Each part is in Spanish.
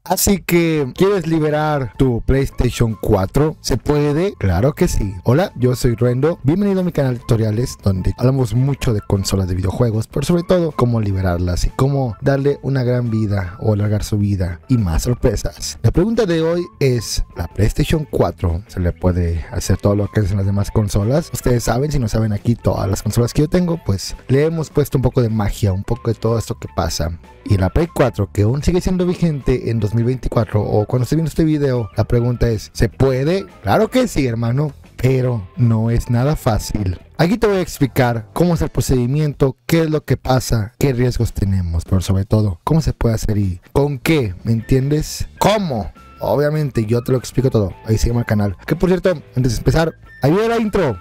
Así que, ¿quieres liberar tu PlayStation 4? ¿Se puede? Claro que sí. Hola, yo soy Rendo. Bienvenido a mi canal de tutoriales donde hablamos mucho de consolas de videojuegos, pero sobre todo cómo liberarlas y cómo darle una gran vida o alargar su vida y más sorpresas. La pregunta de hoy es, ¿la PlayStation 4 se le puede hacer todo lo que hacen las demás consolas? Ustedes saben, si no saben aquí todas las consolas que yo tengo, pues le hemos puesto un poco de magia, un poco de todo esto que pasa. Y la Play 4, que aún sigue siendo vigente en 2024 o cuando esté viendo este video, la pregunta es, ¿se puede? Claro que sí, hermano, pero no es nada fácil. Aquí te voy a explicar cómo es el procedimiento, qué es lo que pasa, qué riesgos tenemos, pero sobre todo, cómo se puede hacer y con qué, ¿me entiendes? ¿Cómo? Obviamente yo te lo explico todo, ahí se llama el canal. Que por cierto, antes de empezar, ahí viene la intro.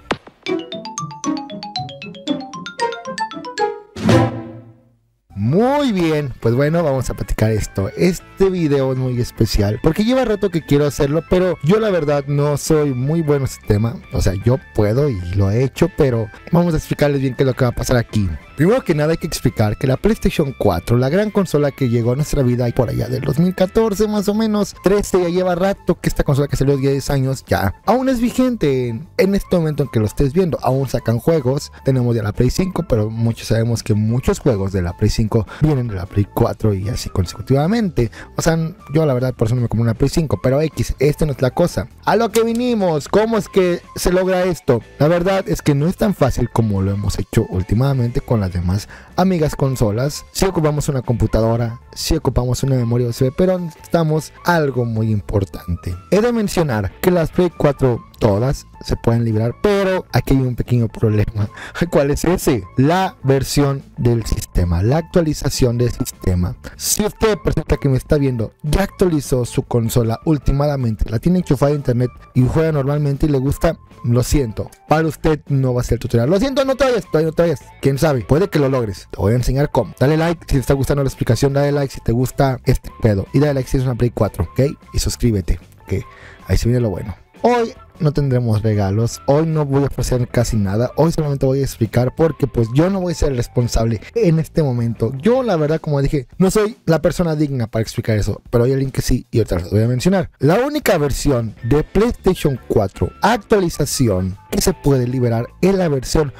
Muy bien, pues bueno, vamos a platicar esto. Este video es muy especial porque lleva rato que quiero hacerlo, pero yo la verdad no soy muy bueno en este tema. O sea, yo puedo y lo he hecho, pero vamos a explicarles bien qué es lo que va a pasar aquí. Primero que nada hay que explicar que la PlayStation 4, la gran consola que llegó a nuestra vida por allá del 2014 más o menos, 13, ya lleva rato que esta consola que salió 10 años ya, aún es vigente en este momento en que lo estés viendo, aún sacan juegos, tenemos ya la Play 5, pero muchos sabemos que muchos juegos de la Play 5 vienen de la Play 4 y así consecutivamente, o sea, yo la verdad por eso no me compré una Play 5, pero X, esta no es la cosa. A lo que vinimos, ¿cómo es que se logra esto? La verdad es que no es tan fácil como lo hemos hecho últimamente con las demás amigas consolas. Si ocupamos una computadora, si ocupamos una memoria USB, pero necesitamos algo muy importante. He de mencionar que las Play 4 todas se pueden liberar, pero aquí hay un pequeño problema. ¿Cuál es ese? La versión del sistema, la actualización del sistema. Si usted, persona que me está viendo, ya actualizó su consola últimamente, la tiene enchufada a internet y juega normalmente y le gusta, lo siento, para usted no va a ser el tutorial. Lo siento, no te vayas, quién sabe, puede que lo logres. Te voy a enseñar cómo. Dale like si te está gustando la explicación, dale like si te gusta este pedo y dale like si es una Play 4, ¿ok? Y suscríbete, que ahí se viene lo bueno. Hoy no tendremos regalos, hoy no voy a ofrecer casi nada, hoy solamente voy a explicar porque pues yo no voy a ser el responsable en este momento. Yo la verdad, como dije, no soy la persona digna para explicar eso, pero hay alguien que sí y otra vez voy a mencionar. La única versión de PlayStation 4 actualización que se puede liberar es la versión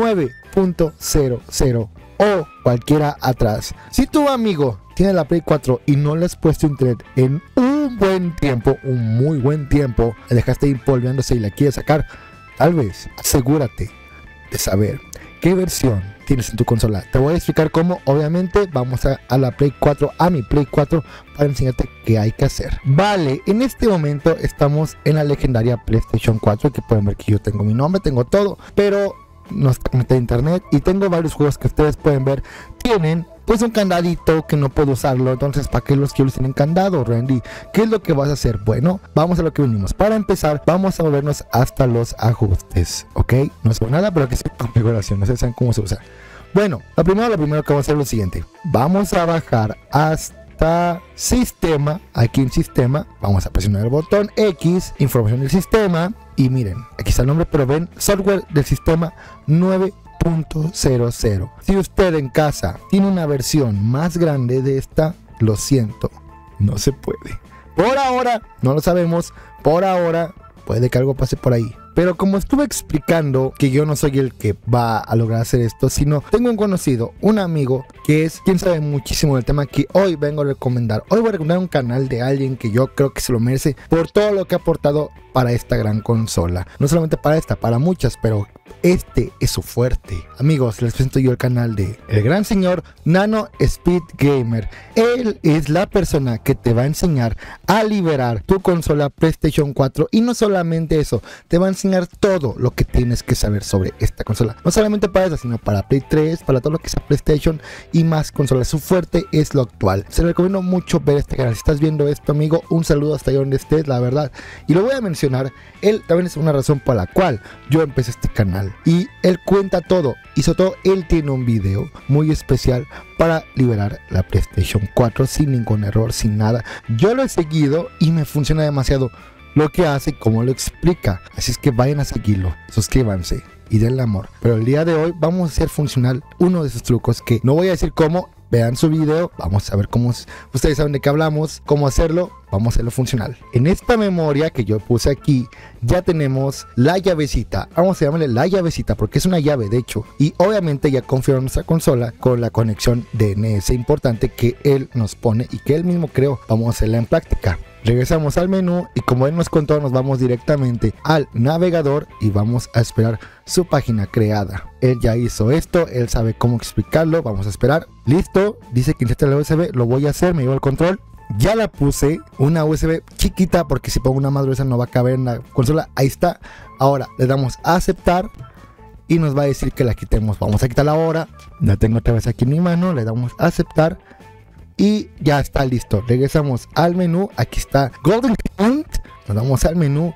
9.00 o cualquiera atrás. Si tu amigo tiene la Play 4 y no le has puesto internet en un buen tiempo, un muy buen tiempo, la dejaste ir polveándose y la quieres sacar, tal vez asegúrate de saber qué versión tienes en tu consola. Te voy a explicar cómo. Obviamente vamos a la Play 4, a mi Play 4, para enseñarte qué hay que hacer. Vale, en este momento estamos en la legendaria PlayStation 4, que pueden ver que yo tengo mi nombre, tengo todo, pero no está conectado a internet y tengo varios juegos que ustedes pueden ver tienen pues un candadito que no puedo usarlo. Entonces, ¿para qué los quiero sin candado, Randy? ¿Qué es lo que vas a hacer? Bueno, vamos a lo que venimos. Para empezar, vamos a movernos hasta los ajustes, ¿ok? No es nada, pero que es configuración, no sé si saben cómo se usa. Bueno, lo primero que vamos a hacer es lo siguiente. Vamos a bajar hasta sistema. Aquí en sistema vamos a presionar el botón X, información del sistema, y miren, aquí está el nombre, pero ven, software del sistema 9.00. Si usted en casa tiene una versión más grande de esta, lo siento, no se puede. Por ahora, no lo sabemos, por ahora puede que algo pase por ahí. Pero como estuve explicando que yo no soy el que va a lograr hacer esto, sino tengo un conocido, un amigo, que es quien sabe muchísimo del tema, que hoy vengo a recomendar. Hoy voy a recomendar un canal de alguien que yo creo que se lo merece por todo lo que ha aportado para esta gran consola. No solamente para esta, para muchas, pero este es su fuerte. Amigos, les presento yo el canal de el gran señor Nano Speed Gamer. Él es la persona que te va a enseñar a liberar tu consola PlayStation 4, y no solamente eso, te va a enseñar todo lo que tienes que saber sobre esta consola. No solamente para esa, sino para Play 3, para todo lo que sea PlayStation y más consolas. Su fuerte es lo actual. Se lo recomiendo mucho ver este canal. Si estás viendo esto, amigo, un saludo hasta allá donde estés, la verdad. Y lo voy a mencionar, él también es una razón por la cual yo empecé este canal. Y él cuenta todo, y sobre todo él tiene un video muy especial para liberar la PlayStation 4 sin ningún error, sin nada. Yo lo he seguido y me funciona demasiado lo que hace, como lo explica. Así es que vayan a seguirlo, suscríbanse y denle amor. Pero el día de hoy vamos a hacer funcional uno de esos trucos que no voy a decir cómo. vean su video, vamos a ver cómo, ustedes saben de qué hablamos, cómo hacerlo, vamos a hacerlo funcional. En esta memoria que yo puse aquí, ya tenemos la llavecita, vamos a llamarle la llavecita porque es una llave de hecho, y obviamente ya configuramos nuestra consola con la conexión DNS importante que él nos pone y que él mismo creó. Vamos a hacerla en práctica. Regresamos al menú y como él nos contó, nos vamos directamente al navegador y vamos a esperar su página creada. Él ya hizo esto, él sabe cómo explicarlo, vamos a esperar. Listo, dice que inserte la USB, lo voy a hacer, me llevo el control. Ya la puse, una USB chiquita porque si pongo una más gruesa no va a caber en la consola. Ahí está. Ahora le damos a aceptar y nos va a decir que la quitemos. Vamos a quitarla ahora. La tengo otra vez aquí en mi mano, le damos a aceptar. Y ya está listo. Regresamos al menú. Aquí está Golden Hunt. Nos vamos al menú.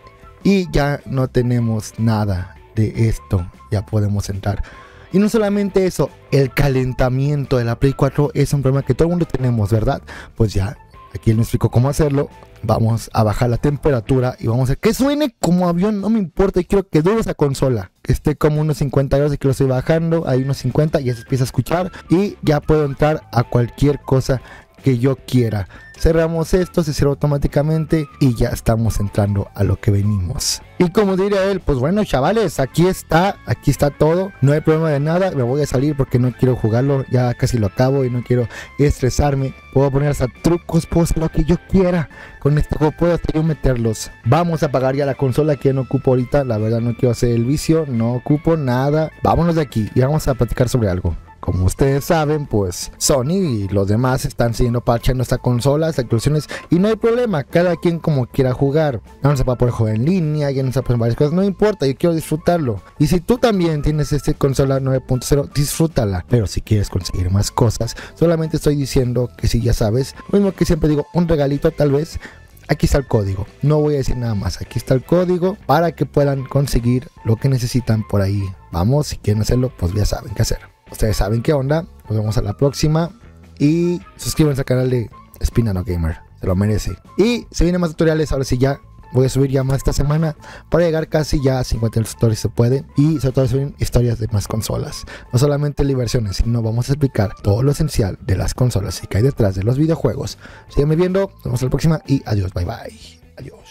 Y ya no tenemos nada de esto. Ya podemos entrar. Y no solamente eso. El calentamiento de la Play 4 es un problema que todo el mundo tenemos, ¿verdad? Pues ya. Aquí él me explicó cómo hacerlo. Vamos a bajar la temperatura. Y vamos a hacer que suene como avión. No me importa. Y quiero que dure esa consola. Que esté como unos 50 grados. Y que lo estoy bajando. Ahí unos 50. Y ya se empieza a escuchar. Y ya puedo entrar a cualquier cosa que yo quiera. Cerramos esto, se cierra automáticamente y ya estamos entrando a lo que venimos. Y como diría él, pues bueno chavales, aquí está todo, no hay problema de nada, me voy a salir porque no quiero jugarlo, ya casi lo acabo y no quiero estresarme. Puedo poner hasta trucos, puedo hacer lo que yo quiera con este juego, puedo hasta yo meterlos. Vamos a apagar ya la consola que no ocupo ahorita, la verdad no quiero hacer el vicio, no ocupo nada. Vámonos de aquí y vamos a platicar sobre algo. Como ustedes saben, pues Sony y los demás están siguiendo parcheando esta consola, estas actualizaciones, y no hay problema, cada quien como quiera jugar. Ya no se va a poder jugar en línea, ya no se va a poder varias cosas, no importa, yo quiero disfrutarlo. Y si tú también tienes esta consola 9.0, disfrútala. Pero si quieres conseguir más cosas, solamente estoy diciendo que si ya sabes, lo mismo que siempre digo, un regalito tal vez. Aquí está el código, no voy a decir nada más, aquí está el código para que puedan conseguir lo que necesitan por ahí. Vamos, si quieren hacerlo, pues ya saben qué hacer. Ustedes saben qué onda, nos vemos a la próxima y suscríbanse al canal de Spinano Gamer, se lo merece. Y se vienen más tutoriales, ahora sí ya voy a subir ya más esta semana para llegar casi ya a 50 tutoriales si se puede, y sobre todo subir historias de más consolas, no solamente versiones, sino vamos a explicar todo lo esencial de las consolas y que hay detrás de los videojuegos. Síganme viendo, nos vemos a la próxima y adiós, bye bye, adiós.